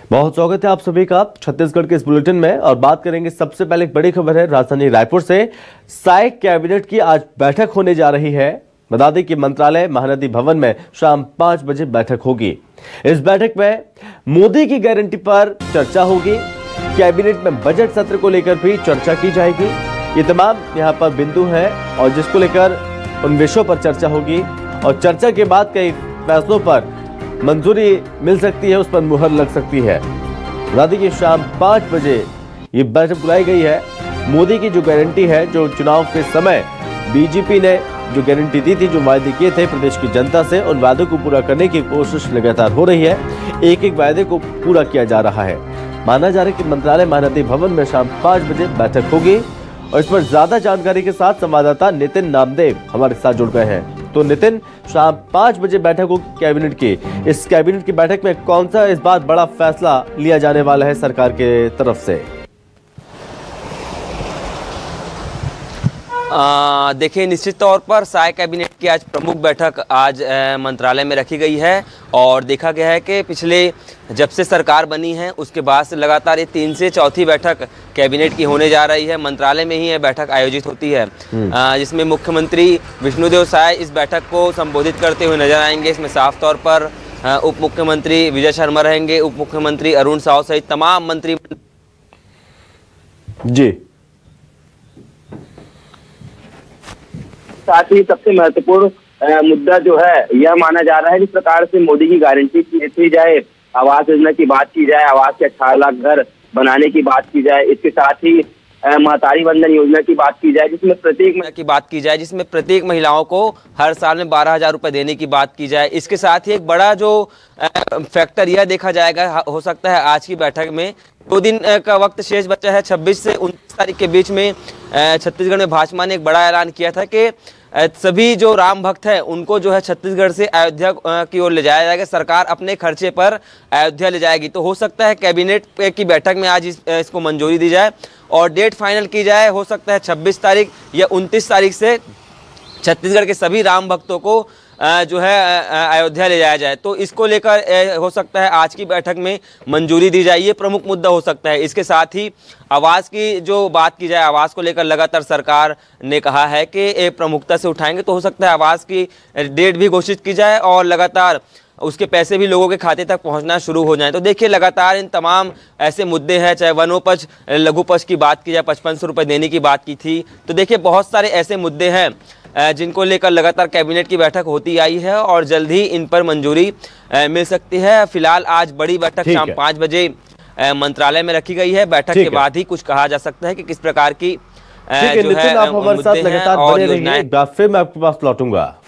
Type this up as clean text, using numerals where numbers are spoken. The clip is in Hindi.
बहुत स्वागत है आप सभी का छत्तीसगढ़ के इस बुलेटिन में। और बात करेंगे, सबसे पहले एक बड़ी खबर है राजधानी रायपुर से। साय कैबिनेट की आज बैठक होने जा रही है। बता दें कि मंत्रालय महानदी भवन में शाम 5 बजे बैठक होगी। इस बैठक में मोदी की गारंटी पर चर्चा होगी। कैबिनेट में बजट सत्र को लेकर भी चर्चा की जाएगी। ये तमाम यहाँ पर बिंदु है और जिसको लेकर उन विषयों पर चर्चा होगी और चर्चा के बाद कई फैसलों पर मंजूरी मिल सकती है, उस पर मुहर लग सकती है। बता दें कि शाम 5 बजे ये बैठक बुलाई गई है। मोदी की जो गारंटी है, जो चुनाव के समय बीजेपी ने जो गारंटी दी थी, जो वायदे किए थे प्रदेश की जनता से, उन वादों को पूरा करने की कोशिश लगातार हो रही है। एक एक वायदे को पूरा किया जा रहा है। माना जा रहा है कि मंत्रालय महानदी भवन में शाम 5 बजे बैठक होगी और इस पर ज्यादा जानकारी के साथ संवाददाता नितिन नामदेव हमारे साथ जुड़ गए हैं। तो नितिन, शाम 5 बजे बैठक होगी कैबिनेट की। इस कैबिनेट की बैठक में कौन सा इस बार बड़ा फैसला लिया जाने वाला है सरकार के तरफ से? देखिए, निश्चित तौर पर साय कैबिनेट की आज प्रमुख बैठक आज मंत्रालय में रखी गई है और देखा गया है कि पिछले जब से सरकार बनी है उसके बाद से लगातार ये 3 से चौथी बैठक कैबिनेट की होने जा रही है। मंत्रालय में ही यह बैठक आयोजित होती है, जिसमें मुख्यमंत्री विष्णुदेव साय इस बैठक को संबोधित करते हुए नजर आएंगे। इसमें साफ तौर पर उप मुख्यमंत्री विजय शर्मा रहेंगे, उप मुख्यमंत्री अरुण साव सहित तमाम मंत्री जी। साथ ही सबसे महत्वपूर्ण मुद्दा जो है यह माना जा रहा है, जिस प्रकार से मोदी की गारंटी की जाए, आवास योजना की बात की जाए, आवास के 18 लाख घर बनाने की बात की जाए, इसके साथ ही महतारी वंदन योजना की बात की जाए, जिसमें प्रत्येक महिलाओं को हर साल में 12,000 रुपए देने की बात की जाए। इसके साथ ही एक बड़ा जो फैक्टर यह देखा जाएगा, हो सकता है आज की बैठक में 2 दिन का वक्त शेष बचा है। 26 से 29 तारीख के बीच में छत्तीसगढ़ में भाजपा ने एक बड़ा ऐलान किया था कि सभी जो राम भक्त हैं उनको जो है छत्तीसगढ़ से अयोध्या की ओर ले जाया जाएगा। सरकार अपने खर्चे पर अयोध्या ले जाएगी। तो हो सकता है कैबिनेट की बैठक में आज इसको मंजूरी दी जाए और डेट फाइनल की जाए। हो सकता है 26 तारीख या 29 तारीख से छत्तीसगढ़ के सभी राम भक्तों को जो है अयोध्या ले जाया जाए। तो इसको लेकर हो सकता है आज की बैठक में मंजूरी दी जाए। ये प्रमुख मुद्दा हो सकता है। इसके साथ ही आवास की जो बात की जाए, आवास को लेकर लगातार सरकार ने कहा है कि प्रमुखता से उठाएंगे। तो हो सकता है आवास की डेट भी घोषित की जाए और लगातार उसके पैसे भी लोगों के खाते तक पहुंचना शुरू हो जाएं। तो देखिए, लगातार इन तमाम ऐसे मुद्दे हैं, चाहे वनोपज लघुपज की बात की जाए, 5500 रुपये देने की बात की थी। तो देखिए, बहुत सारे ऐसे मुद्दे हैं जिनको लेकर लगातार कैबिनेट की बैठक होती आई है और जल्द ही इन पर मंजूरी मिल सकती है। फिलहाल आज बड़ी बैठक शाम 5 बजे मंत्रालय में रखी गई है। बैठक के बाद ही कुछ कहा जा सकता है कि किस प्रकार की जो है आप हमारे साथ लगातार बने रहिए। मैं आपके पास लौटूंगा।